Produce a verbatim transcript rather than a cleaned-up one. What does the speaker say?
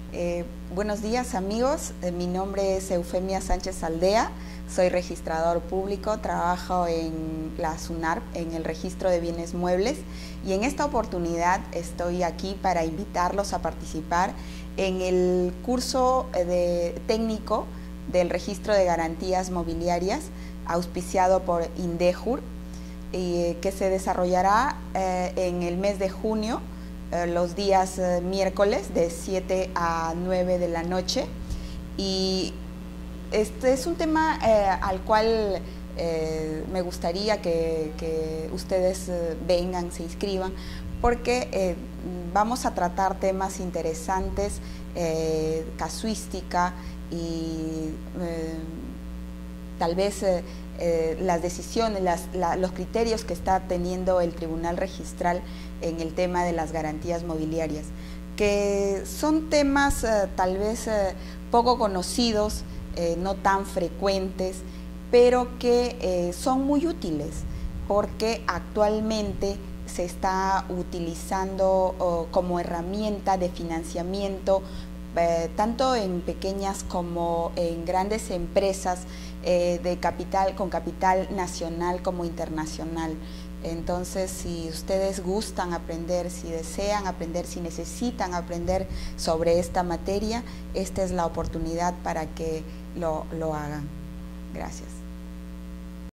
Eh, buenos días amigos, eh, mi nombre es Eufemia Sánchez Aldea, soy registrador público, trabajo en la SUNARP, en el registro de bienes muebles, y en esta oportunidad estoy aquí para invitarlos a participar en el curso de técnico del registro de garantías mobiliarias auspiciado por INDEJUR, eh, que se desarrollará eh, en el mes de junio, eh, los días eh, miércoles de siete a nueve de la noche. Y este es un tema eh, al cual eh, me gustaría que, que ustedes eh, vengan, se inscriban, porque eh, vamos a tratar temas interesantes, eh, casuística y eh, tal vez eh, eh, las decisiones, las, la, los criterios que está teniendo el Tribunal Registral en el tema de las garantías mobiliarias, que son temas eh, tal vez eh, poco conocidos, eh, no tan frecuentes, pero que eh, son muy útiles, porque actualmente se está utilizando oh, como herramienta de financiamiento, eh, tanto en pequeñas como en grandes empresas eh, de capital, con capital nacional como internacional. Entonces, si ustedes gustan aprender, si desean aprender, si necesitan aprender sobre esta materia, esta es la oportunidad para que lo, lo hagan. Gracias.